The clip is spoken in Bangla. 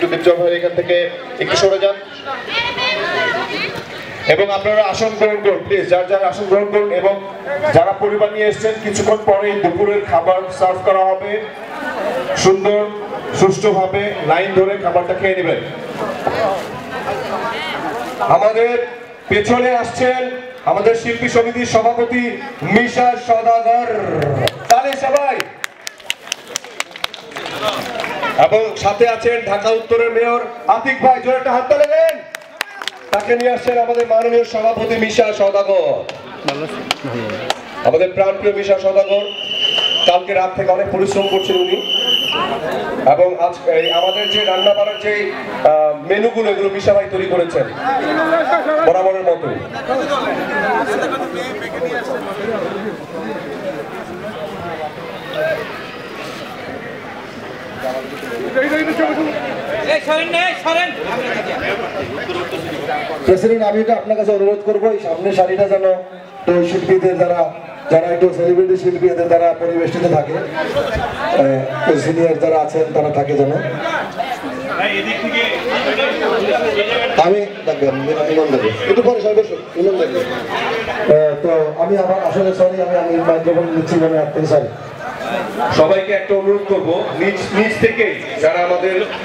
একটু দীপজল ভাই এখান থেকে একটু সরে যান এবং আপনারা আসন গ্রহণ করুন প্লিজ, যার যার আসন গ্রহণ করুন এবং যারা পরিবার নিয়ে এসেছেন কিছুক্ষণ পরেই দুপুরের খাবার সার্ভ করা হবে। সুন্দর সুষ্ঠুভাবে লাইন ধরে খাবারটা খেয়ে নেবেন। আমাদের পেছনে আসছেন আমাদের শিল্পী সমিতির সভাপতি মিশা সওদাগর, তাহলে সবাই, এবং সাথে আছেন ঢাকা উত্তরের মেয়র আতিক ভাই, জোরে একটা হাত তালি দেন। তাকে নিয়ে আসছেন আমাদের মাননীয় সভাপতি মিশা সওদাগর, আমাদের প্রাণপ্রিয় মিশা সওদাগর। কালকে রাত থেকে অনেক পরিশ্রম করছেন উনি, এবং আজকে আমাদের যে রান্না বাড়ার যে মেনুগুলো এগুলো মিশা ভাই তৈরি করেছেন বরাবরের মতো। প্রেসিডেন্ট, আমি এটা আপনার কাছে অনুরোধ করবো এই সামনের সারিটা যেন তো শিল্পীদের যারা যারা একটু সেলিব্রিটি শিল্পী এদের দ্বারা পরিবেষ্টিত থাকে, সিনিয়র যারা আছেন তারা থাকে যেন। আমি একটু পরে তো আমি আবার আসলে সরি, আমি মাইক্রোফোন নিচ্ছি মানে আপনি সরি। সবাইকে একটা অনুরোধ করবো নিজ নিজ থেকে যারা আমাদের